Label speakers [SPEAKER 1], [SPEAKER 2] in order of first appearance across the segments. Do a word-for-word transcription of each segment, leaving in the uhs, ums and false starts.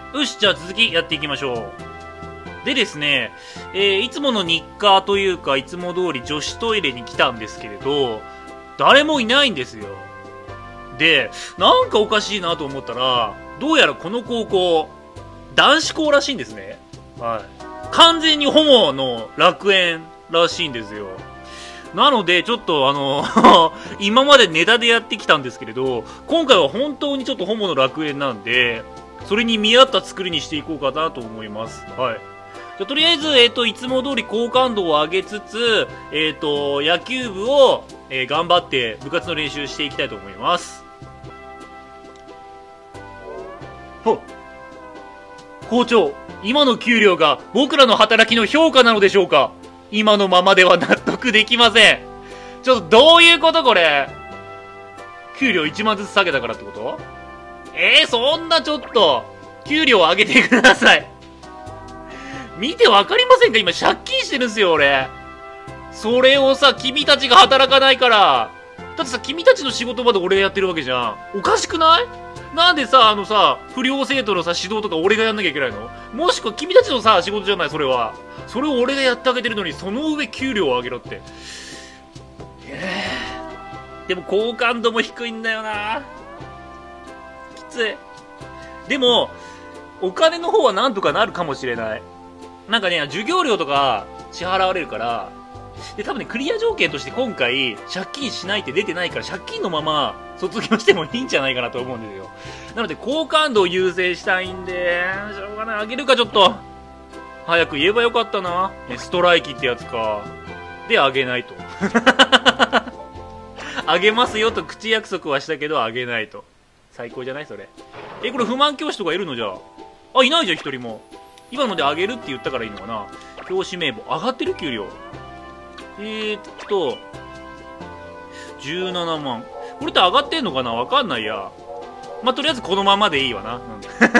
[SPEAKER 1] よし、じゃあ続きやっていきましょう。でですね、えー、いつもの日課というか、いつも通り女子トイレに来たんですけれど、誰もいないんですよ。で、なんかおかしいなと思ったら、どうやらこの高校、男子校らしいんですね。はい。完全にホモの楽園らしいんですよ。なので、ちょっとあの、今までネタでやってきたんですけれど、今回は本当にちょっとホモの楽園なんで、それに見合った作りにしていこうかなと思います。はい。じゃとりあえず、えっと、いつも通り好感度を上げつつ、えっと、野球部を、えー、頑張って部活の練習していきたいと思います。ほっ。校長、今の給料が僕らの働きの評価なのでしょうか？今のままでは納得できません。ちょっとどういうことこれ？給料いちまんずつ下げたからってこと？えー、そんなちょっと、給料上げてください。見てわかりませんか？今借金してるんすよ、俺。それをさ、君たちが働かないから。だってさ、君たちの仕事まで俺がやってるわけじゃん。おかしくない？なんでさ、あのさ、不良生徒のさ、指導とか俺がやんなきゃいけないの？もしくは君たちのさ、仕事じゃない、それは。それを俺がやってあげてるのに、その上給料を上げろって。えー、でも好感度も低いんだよな。きつい。でも、お金の方はなんとかなるかもしれない。なんかね、授業料とか支払われるから、で、多分ね、クリア条件として今回、借金しないって出てないから、借金のまま卒業してもいいんじゃないかなと思うんですよ。なので、好感度を優先したいんで、しょうがない。あげるか、ちょっと。早く言えばよかったな。ストライキってやつか。で、あげないと。あげますよと口約束はしたけど、あげないと。最高じゃないそれ。え、これ不満教師とかいるのじゃあ。あ、いないじゃん、一人も。今のであげるって言ったからいいのかな。教師名簿。上がってる給料。えーっと、じゅうななまん。これって上がってんのかなわかんないや。まあ、とりあえずこのままでいいわな。うん、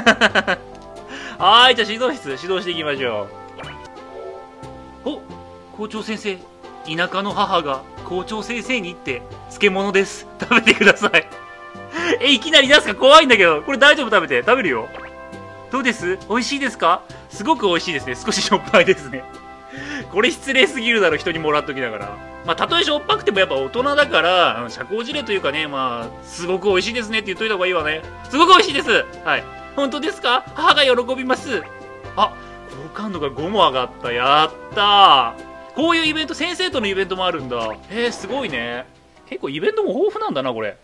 [SPEAKER 1] はーい、じゃあ指導室、指導していきましょう。お、校長先生。田舎の母が校長先生にって漬物です。食べてください。え、いきなり出すか怖いんだけど。これ大丈夫？食べて。食べるよ。どうです？美味しいですか？すごく美味しいですね。少ししょっぱいですね。これ失礼すぎるだろ、人にもらっときながら。まあ、たとえしょっぱくてもやっぱ大人だから、社交辞令というかね、まあ、すごく美味しいですねって言っといた方がいいわね。すごく美味しいです。はい。本当ですか？母が喜びます。あ、好感度がごも上がった。やったー。こういうイベント、先生とのイベントもあるんだ。へえ、すごいね。結構イベントも豊富なんだな、これ。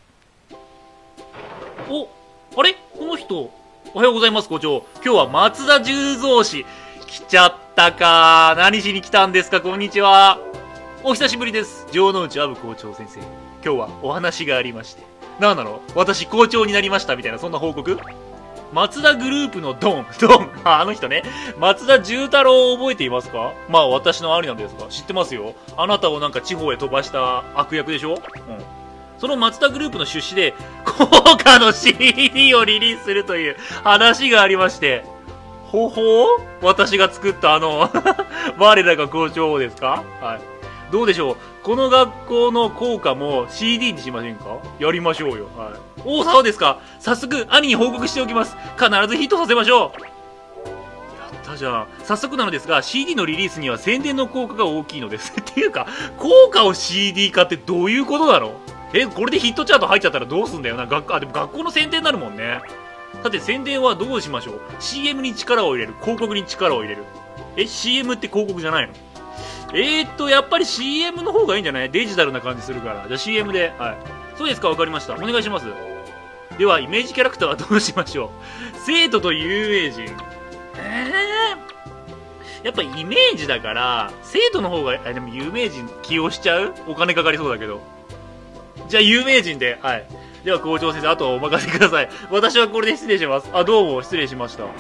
[SPEAKER 1] お、あれこの人。おはようございます、校長。今日は松田十三氏。来ちゃったか。何しに来たんですか、こんにちは。お久しぶりです。城之内アブ校長先生。今日はお話がありまして。なんなの？私校長になりましたみたいな、そんな報告？松田グループのドン。ドン。あ、あの人ね。松田重太郎を覚えていますか？まあ私の兄なんですが、知ってますよ。あなたをなんか地方へ飛ばした悪役でしょ？うん。その松田グループの出資で、高価の シーディー をリリースするという話がありまして、ほほう？私が作ったあの、我らが校長ですか？はい。どうでしょう？この学校の校歌も シーディー にしませんか？やりましょうよ。はい。おお、そうですか。早速、兄に報告しておきます。必ずヒットさせましょう。やったじゃん。早速なのですが、シーディー のリリースには宣伝の効果が大きいのです。っていうか、効果を シーディー 化ってどういうことだろう？え、これでヒットチャート入っちゃったらどうすんだよな。学、あ、でも学校の宣伝になるもんね。さて、宣伝はどうしましょう？ シーエム に力を入れる。広告に力を入れる。え、シーエム って広告じゃないの？えーっと、やっぱり シーエム の方がいいんじゃない？デジタルな感じするから。じゃあ シーエム で。はい。そうですか、わかりました。お願いします。では、イメージキャラクターはどうしましょう？生徒と有名人。えー、やっぱイメージだから、生徒の方が、あ、でも有名人起用しちゃう？お金かかりそうだけど。じゃあ有名人で。はい。では校長先生、あとはお任せください。私はこれで失礼します。あ、どうも、失礼しました。や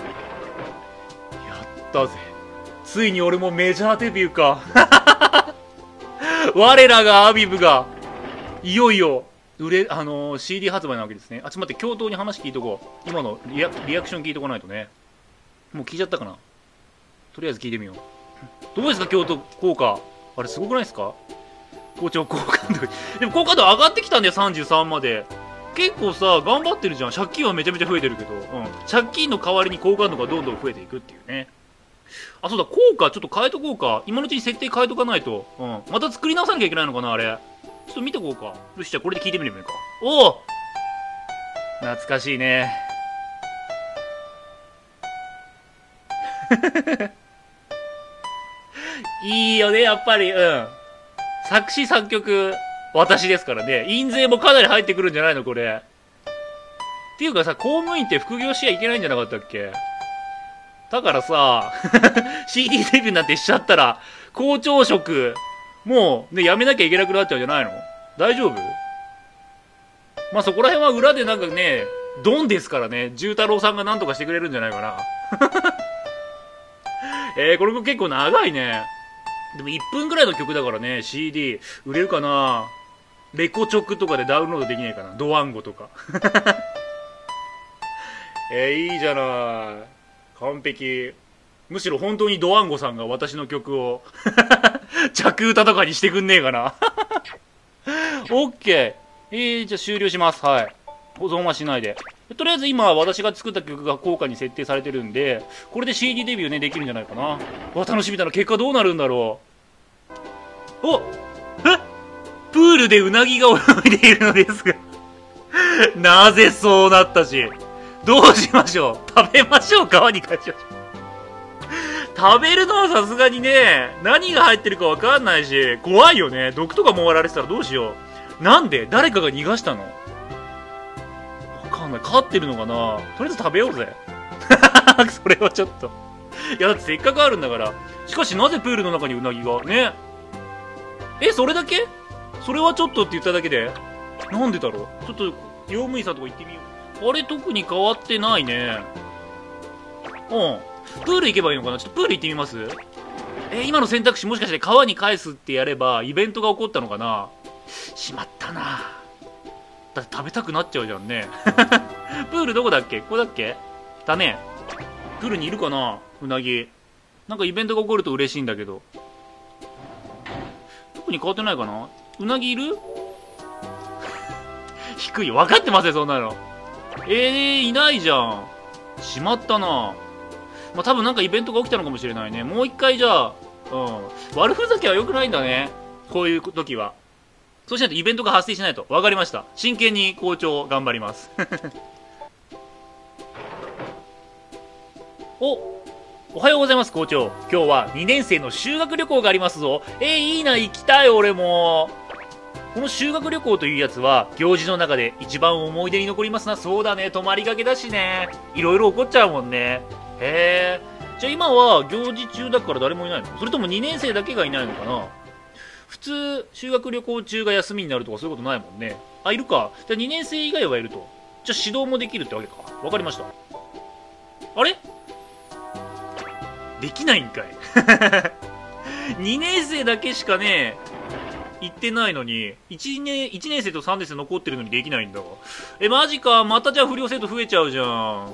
[SPEAKER 1] ったぜ。ついに俺もメジャーデビューか。我らがアビブが、いよいよ、売れ、あのー、シーディー 発売なわけですね。あ、ちょっと待って、教頭に話聞いとこう。今のリア、リアクション聞いとこないとね。もう聞いちゃったかな。とりあえず聞いてみよう。どうですか、教頭効果。あれ、すごくないですか？校長好感度。でも好感度上がってきたんだよ、さんじゅうさんまで。 結構さ、頑張ってるじゃん。借金はめちゃめちゃ増えてるけど。うん。借金の代わりに好感度がどんどん増えていくっていうね。あ、そうだ、効果ちょっと変えとこうか。今のうちに設定変えとかないと。うん。また作り直さなきゃいけないのかな、あれ。ちょっと見てこうか。よし、じゃあこれで聞いてみればいいか。おお懐かしいね。いいよね、やっぱり。うん。作詞作曲、私ですからね。印税もかなり入ってくるんじゃないの、これ。っていうかさ、公務員って副業しちゃいけないんじゃなかったっけ？だからさ、シーディー デビューなんてしちゃったら、校長職、もうね、やめなきゃいけなくなっちゃうんじゃないの？大丈夫？まあ、そこら辺は裏でなんかね、ドンですからね、重太郎さんがなんとかしてくれるんじゃないかな。えー、これ結構長いね。でもいっぷんくらいの曲だからね、シーディー、売れるかな？レコチョクとかでダウンロードできないかな？ドワンゴとか。えー、いいじゃない。完璧。むしろ本当にドワンゴさんが私の曲を着歌とかにしてくんねえかな。オッケー。えー、じゃあ終了します。はい。保存はしないで。とりあえず今私が作った曲が効果に設定されてるんで、これで シーディー デビューね、できるんじゃないかな。わ、楽しみだな。結果どうなるんだろう。おえプールでウナギが泳いでいるのですが。なぜそうなったし。どうしましょう？食べましょう？川に返しましょう。食べるのはさすがにね、何が入ってるかわかんないし、怖いよね。毒とかもられてたらどうしよう。なんで誰かが逃がしたの？わかんない。飼ってるのかな？とりあえず食べようぜ。それはちょっと。いや、だってせっかくあるんだから。しかしなぜプールの中にウナギがね。え、それだけ？それはちょっとって言っただけでなんでだろう。ちょっと、用務員さんとこ行ってみよう。あれ特に変わってないね。うん。プール行けばいいのかな？ちょっとプール行ってみます？えー、今の選択肢もしかして川に返すってやればイベントが起こったのかな？しまったな。だって食べたくなっちゃうじゃんね。プールどこだっけ？ここだっけ？だね。プールにいるかな？うなぎ。なんかイベントが起こると嬉しいんだけど。特に変わってないかな？うなぎいる？低いよ。分かってますよ、そんなの。えー、いないじゃん。しまったな。まあ、多分なんかイベントが起きたのかもしれないね。もう一回じゃあ、うん。悪ふざけは良くないんだね。こういう時は。そうしないとイベントが発生しないと。わかりました。真剣に校長頑張ります。お、おはようございます校長。今日はにねん生の修学旅行がありますぞ。えー、いいな、行きたい俺も。この修学旅行というやつは行事の中で一番思い出に残りますな。そうだね、泊まりがけだしね。いろいろ起こっちゃうもんね。へえ。じゃあ今は行事中だから誰もいないの？それともにねん生だけがいないのかな？普通、修学旅行中が休みになるとかそういうことないもんね。あ、いるか。じゃあにねん生以外はいると。じゃあ指導もできるってわけか。わかりました。あれ？できないんかい。にねん生だけしかね、行ってないのに、いちねん、いちねん生とさんねん生残ってるのにできないんだわ。え、マジか。またじゃあ不良生徒増えちゃうじゃん。あ、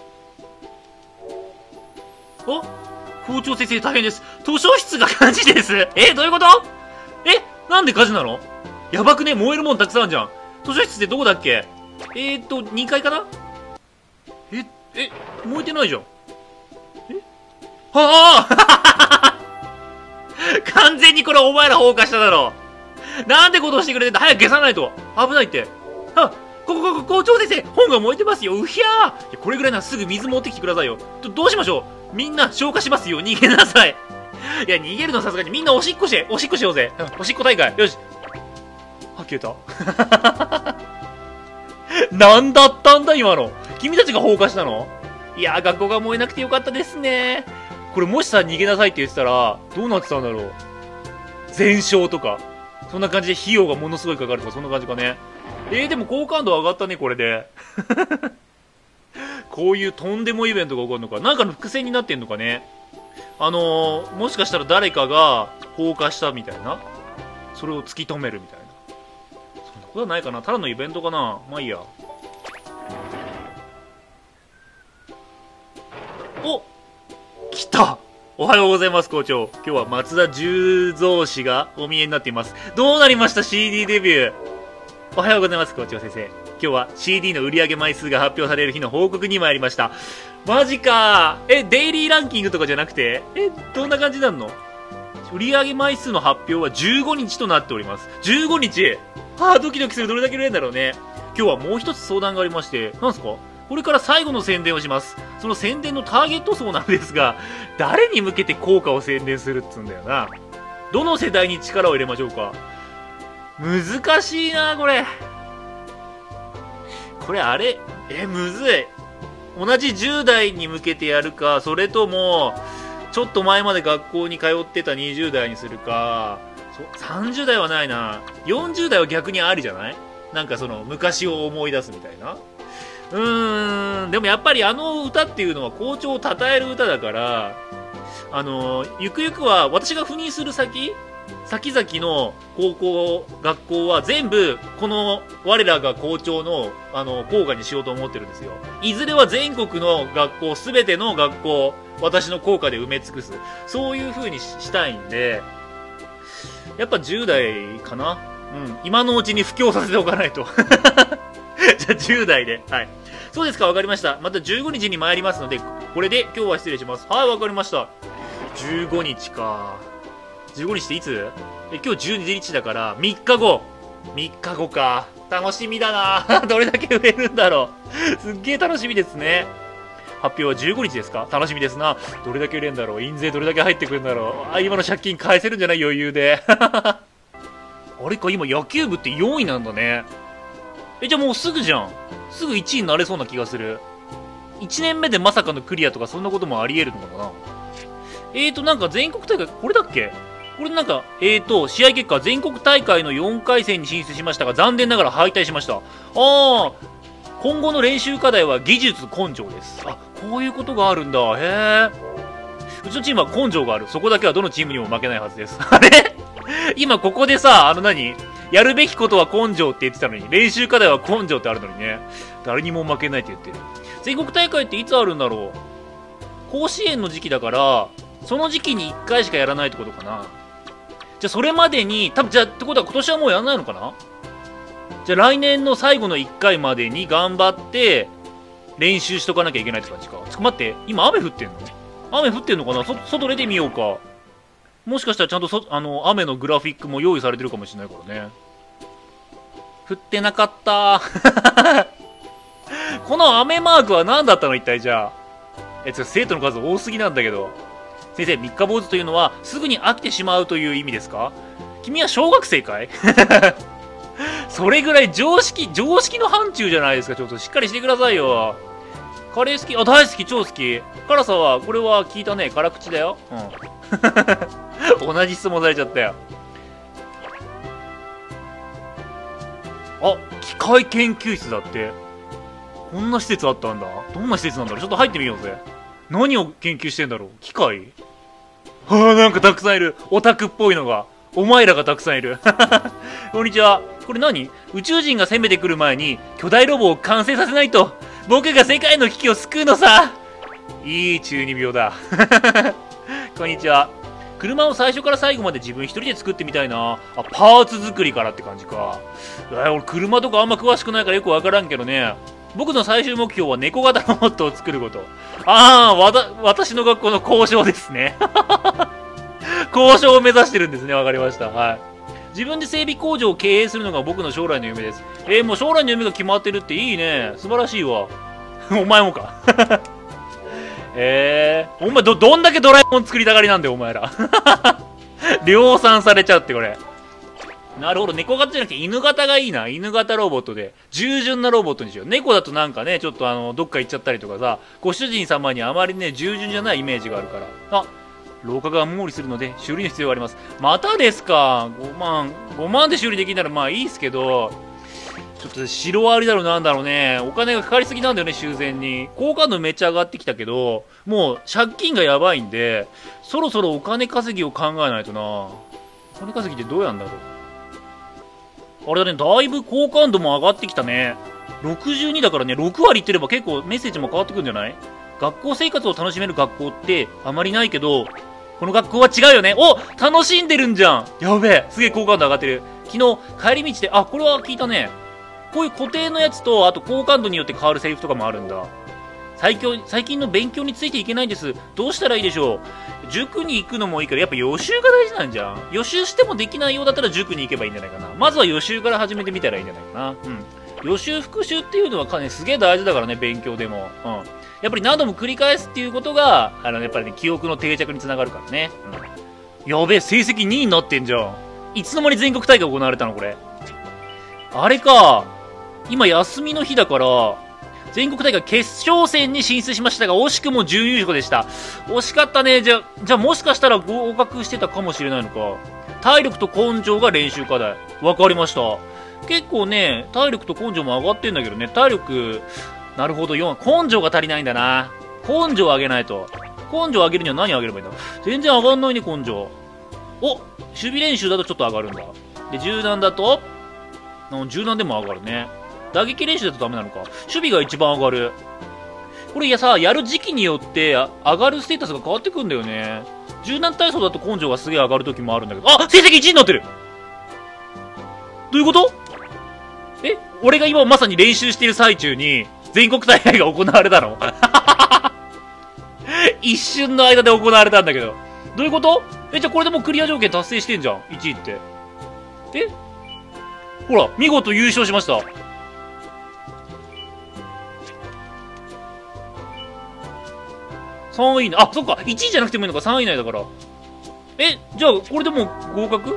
[SPEAKER 1] 校長先生大変です。図書室が火事です。え、どういうこと？え、なんで火事なの？やばくね？燃えるもんたくさんあるじゃん。図書室ってどこだっけ？えーっと、にかいかな？え、え、燃えてないじゃん。え？はあ完全にこれお前ら放火しただろ。なんてことしてくれてんだ。早く消さないと。危ないって。あ、ここ、ここ、校長先生、本が燃えてますよ。うひゃー。いや、これぐらいならすぐ水持ってきてくださいよ。ど、どうしましょう？みんな消火しますよ。逃げなさい。いや、逃げるのさすがにみんなおしっこして、おしっこしようぜ。うん、おしっこ大会。よし。あ、消えた。なんだったんだ今の。君たちが放火したの？いや、学校が燃えなくてよかったですね。これもしさ、逃げなさいって言ってたら、どうなってたんだろう。全焼とか。そんな感じで費用がものすごいかかるとか、そんな感じかね。えー、でも好感度上がったね、これで。こういうとんでもイベントが起こるのか。なんかの伏線になってんのかね。あのー、もしかしたら誰かが放火したみたいな。それを突き止めるみたいな。そんなことはないかな。ただのイベントかな。まあいいや。お！来た！おはようございます、校長。今日は松田十三氏がお見えになっています。どうなりました シーディー デビュー。おはようございます、校長先生。 今日は シーディー の売上枚数が発表される日の報告に参りました。マジかー。え、デイリーランキングとかじゃなくて、え、どんな感じなんの？売上枚数の発表はじゅうごにちとなっております。じゅうごにち？はぁ、ドキドキする。どれだけ売れるんだろうね。今日はもう一つ相談がありまして、なんすか？これから最後の宣伝をします。その宣伝のターゲット層なんですが、誰に向けて効果を宣伝するっつうんだよな。どの世代に力を入れましょうか。難しいな、これ。これあれえ、むずい。同じじゅう代に向けてやるか、それとも、ちょっと前まで学校に通ってたにじゅう代にするか、さんじゅう代はないな。よんじゅう代は逆にありじゃない？なんかその、昔を思い出すみたいな。うーん、でもやっぱりあの歌っていうのは校長を称える歌だから、あの、ゆくゆくは私が赴任する先先々の高校、学校は全部、この我らが校長の、あの、校歌にしようと思ってるんですよ。いずれは全国の学校、すべての学校、私の校歌で埋め尽くす。そういう風にしたいんで、やっぱじゅう代かな？うん。今のうちに布教させておかないと。じゃあじゅう代で。はい。そうですか、わかりました。またじゅうごにちに参りますので、これで今日は失礼します。はい、わかりました。じゅうごにちか。じゅうごにちっていつ？え、今日じゅうにちだからみっかご。みっかごか。楽しみだな。どれだけ売れるんだろう。すっげえ楽しみですね。発表はじゅうごにちですか？楽しみですな。どれだけ売れるんだろう。印税どれだけ入ってくるんだろう。あ、今の借金返せるんじゃない？余裕で。あれか、今野球部ってよんいなんだね。え、じゃあもうすぐじゃん。すぐいちいになれそうな気がする。いちねんめでまさかのクリアとかそんなこともあり得るのかな。えーと、なんか全国大会、これだっけ？これなんか、えーと、試合結果、全国大会のよんかい戦に進出しましたが、残念ながら敗退しました。あー、今後の練習課題は技術根性です。あ、こういうことがあるんだ。へー。うちのチームは根性がある。そこだけはどのチームにも負けないはずです。あれ今ここでさ、あの何やるべきことは根性って言ってたのに、練習課題は根性ってあるのにね。誰にも負けないって言ってる。全国大会っていつあるんだろう？甲子園の時期だから、その時期にいっかいしかやらないってことかな。じゃあそれまでに、多分じゃあってことは今年はもうやんないのかな？じゃあ来年の最後のいっかいまでに頑張って、練習しとかなきゃいけないって感じか。ちょっと待って、今雨降ってんの？雨降ってんのかな？そ、外出てみようか。もしかしたらちゃんとそ、あの、雨のグラフィックも用意されてるかもしれないからね。降ってなかったー。この雨マークは何だったの一体じゃあ。え、ちょ、生徒の数多すぎなんだけど。先生、三日坊主というのは、すぐに飽きてしまうという意味ですか？君は小学生かい？それぐらい常識、常識の範疇じゃないですか。ちょっとしっかりしてくださいよ。カレー好き？あ、大好き、超好き。辛さは、これは聞いたね。辛口だよ。うん。同じ質問されちゃったよ。あ、機械研究室だって。こんな施設あったんだ。どんな施設なんだろう。ちょっと入ってみようぜ。何を研究してんだろう。機械？はあ、なんかたくさんいる。オタクっぽいのが。お前らがたくさんいる。こんにちは。これ何？宇宙人が攻めてくる前に巨大ロボを完成させないと僕が世界の危機を救うのさ。いい中二病だ。こんにちは。車を最初から最後まで自分一人で作ってみたいな。あ、パーツ作りからって感じか。え、俺車とかあんま詳しくないからよくわからんけどね。僕の最終目標は猫型ロボットを作ること。ああ、わた、私の学校の交渉ですね。交渉を目指してるんですね。わかりました。はい。自分で整備工場を経営するのが僕の将来の夢です。えー、もう将来の夢が決まってるっていいね。素晴らしいわ。お前もか。えー、お前ど、どんだけドラえもん作りたがりなんだよ、お前ら。量産されちゃうってこれ。なるほど、猫型じゃなくて犬型がいいな。犬型ロボットで。従順なロボットにしよう。猫だとなんかね、ちょっとあの、どっか行っちゃったりとかさ、ご主人様にあまりね、従順じゃないイメージがあるから。あ、廊下が雨漏りするので修理の必要があります。またですか。ごまん。ごまんで修理できんならまあいいっすけど、ちょっとシロアリだろなんだろうね。お金がかかりすぎなんだよね、修繕に。好感度めっちゃ上がってきたけど、もう借金がやばいんで、そろそろお金稼ぎを考えないとな。お金稼ぎってどうやんだろう。あれだね、だいぶ好感度も上がってきたね。ろくじゅうにだからね、ろくわりいってれば結構メッセージも変わってくるんじゃない？学校生活を楽しめる学校ってあまりないけど、この学校は違うよね。お、楽しんでるんじゃん。やべえ。すげえ好感度上がってる。昨日帰り道で、あ、これは聞いたね。 こういう固定のやつと、あと好感度によって変わるセリフとかもあるんだ。最近、最近の勉強についていけないんです。どうしたらいいでしょう。塾に行くのもいいけど、やっぱ予習が大事なんじゃん。予習してもできないようだったら塾に行けばいいんじゃないかな。まずは予習から始めてみたらいいんじゃないかな。うん。予習復習っていうのはかなりすげえ大事だからね、勉強でも。うん。やっぱり何度も繰り返すっていうことが、あの、やっぱりね、記憶の定着につながるからね。うん。やべえ、成績にいになってんじゃん。いつの間に全国大会行われたのこれ。あれか。今休みの日だから、全国大会決勝戦に進出しましたが、惜しくも準優勝でした。惜しかったね。じゃ、じゃあもしかしたら合格してたかもしれないのか。体力と根性が練習課題。わかりました。結構ね、体力と根性も上がってんだけどね、体力、なるほど、よん。根性が足りないんだな。根性を上げないと。根性を上げるには何上げればいいんだ。全然上がんないね、根性。お、守備練習だとちょっと上がるんだ。で、柔軟だと、柔軟でも上がるね。打撃練習だとダメなのか。守備が一番上がる。これいやさ、やる時期によって上がるステータスが変わってくんだよね。柔軟体操だと根性がすげえ上がる時もあるんだけど。あ、成績いちいになってる。どういうこと？え、俺が今まさに練習している最中に全国大会が行われたの？一瞬の間で行われたんだけど。どういうこと？え、じゃあこれでもうクリア条件達成してんじゃん。いちいって。え？ほら、見事優勝しました。さんい以内。あ、そっか。いちいじゃなくてもいいのか。さんい以内だから。え、じゃあ、これでもう合格？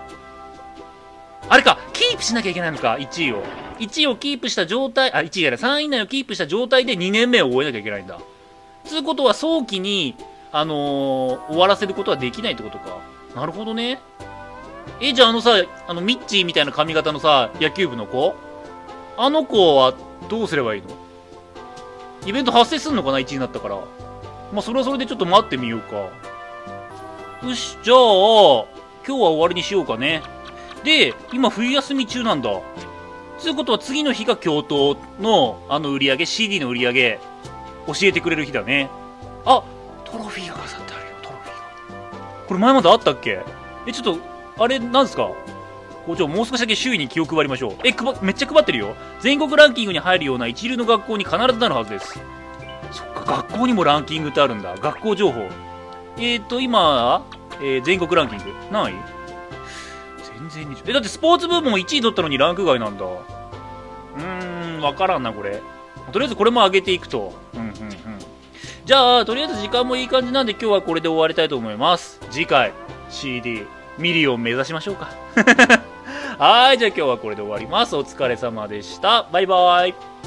[SPEAKER 1] あれか。キープしなきゃいけないのか。いちいを。いちいをキープした状態、あ、いちいじゃない。さんい以内をキープした状態でにねんめを終えなきゃいけないんだ。つうことは早期に、あのー、終わらせることはできないってことか。なるほどね。え、じゃああのさ、あの、ミッチーみたいな髪型のさ、野球部の子？あの子はどうすればいいの？イベント発生すんのかな？ いち になったから。まあ、それはそれでちょっと待ってみようか。よし、じゃあ、今日は終わりにしようかね。で、今冬休み中なんだ。つうことは次の日が教頭の、あの売り上げ、シーディー の売り上げ、教えてくれる日だね。あ、トロフィーが飾ってあるよ、トロフィーが。これ前まであったっけ？え、ちょっと、あれ、なんすか？校長、もう少しだけ周囲に気を配りましょう。え、くば、めっちゃ配ってるよ。全国ランキングに入るような一流の学校に必ずなるはずです。そっか、学校にもランキングってあるんだ。学校情報。えーと、今、えー、全国ランキング。何位？全然に。え、だってスポーツ部門もいちい取ったのにランク外なんだ。うーん、わからんな、これ。とりあえずこれも上げていくと。うん、うん、うん。じゃあ、とりあえず時間もいい感じなんで今日はこれで終わりたいと思います。次回、シーディー、ミリオン目指しましょうか。はい、じゃあ今日はこれで終わります。お疲れ様でした。バイバーイ。